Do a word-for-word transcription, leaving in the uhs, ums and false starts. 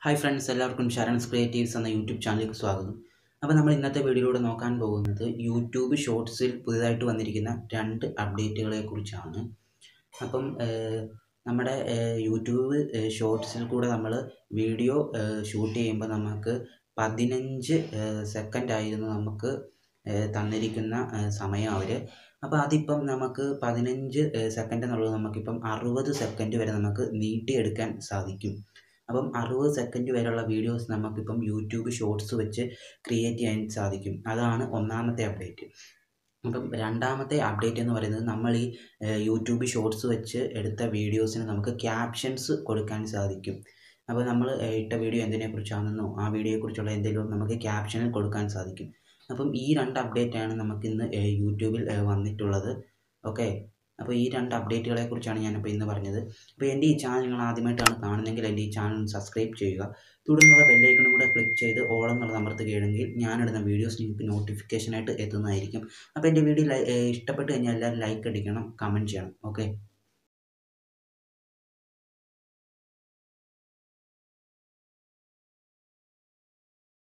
Hi friends, എല്ലാവർക്കും ഷരൺസ് creatives എന്ന YouTube ചാനലിലേക്ക് സ്വാഗതം. അപ്പോൾ നമ്മൾ ഇന്നത്തെ വീഡിയോയിലൂടെ നോക്കാൻ പോകുന്നത് യൂട്യൂബ് ഷോർട്സിൽ പുതിയതായിട്ട് വന്നിരിക്കുന്ന രണ്ട് അപ്ഡേറ്റുകളെ കുറിച്ചാണ്. അപ്പം നമ്മുടെ യൂട്യൂബ് ഷോർട്സിൽ കൂടെ നമ്മൾ വീഡിയോ ഷൂട്ട് ചെയ്യുമ്പോൾ നമുക്ക് പതിനഞ്ച് സെക്കൻഡായിരുന്നു നമുക്ക് തന്നിരിക്കുന്ന സമയം അവർ. അപ്പോൾ അതിപ്പം നമുക്ക് പതിനഞ്ച് സെക്കൻഡ് എന്നുള്ളത് നമുക്കിപ്പം അറുപത് സെക്കൻഡ് വരെ നമുക്ക് നീട്ടിയെടുക്കാൻ സാധിക്കും. അപ്പം അറുപത് സെക്കൻഡ് വരെയുള്ള വീഡിയോസ് നമുക്കിപ്പം യൂട്യൂബ് ഷോർട്സ് വെച്ച് ക്രിയേറ്റ് ചെയ്യാൻ സാധിക്കും. അതാണ് ഒന്നാമത്തെ അപ്ഡേറ്റ്. അപ്പം രണ്ടാമത്തെ അപ്ഡേറ്റ് എന്ന് പറയുന്നത്, നമ്മൾ ഈ യൂട്യൂബ് ഷോർട്സ് വെച്ച് എടുത്ത വീഡിയോസിന് നമുക്ക് ക്യാപ്ഷൻസ് കൊടുക്കാൻ സാധിക്കും. അപ്പോൾ നമ്മൾ ഇട്ട വീഡിയോ എന്തിനെക്കുറിച്ചാണെന്നോ ആ വീഡിയോയെക്കുറിച്ചുള്ള എന്തെങ്കിലും നമുക്ക് ക്യാപ്ഷനിൽ കൊടുക്കാൻ സാധിക്കും. അപ്പം ഈ രണ്ട് അപ്ഡേറ്റാണ് നമുക്കിന്ന് യൂട്യൂബിൽ വന്നിട്ടുള്ളത്. ഓക്കെ, അപ്പോൾ ഈ രണ്ട് അപ്ഡേറ്റുകളെ കുറിച്ചാണ് ഞാനിപ്പോൾ ഇന്ന് പറഞ്ഞത്. അപ്പോൾ എൻ്റെ ഈ ചാനൽ നിങ്ങൾ ആദ്യമായിട്ടാണ് കാണുന്നതെങ്കിൽ എൻ്റെ ഈ ചാനൽ സബ്സ്ക്രൈബ് ചെയ്യുക. തുടർന്നുള്ള ബെല്ലൈക്കണും കൂടെ ക്ലിക്ക് ചെയ്ത് ഓൾ എന്നുള്ളത് അമർത്തുകയാണെങ്കിൽ ഞാനിടുന്ന വീഡിയോസ് നിങ്ങൾക്ക് നോട്ടിഫിക്കേഷനായിട്ട് എത്തുന്നതായിരിക്കും. അപ്പോൾ എൻ്റെ വീഡിയോ ഇഷ്ടപ്പെട്ട് കഴിഞ്ഞാൽ എല്ലാവരും ലൈക്ക് അടിക്കണം, കമൻറ്റ് ചെയ്യണം. ഓക്കെ.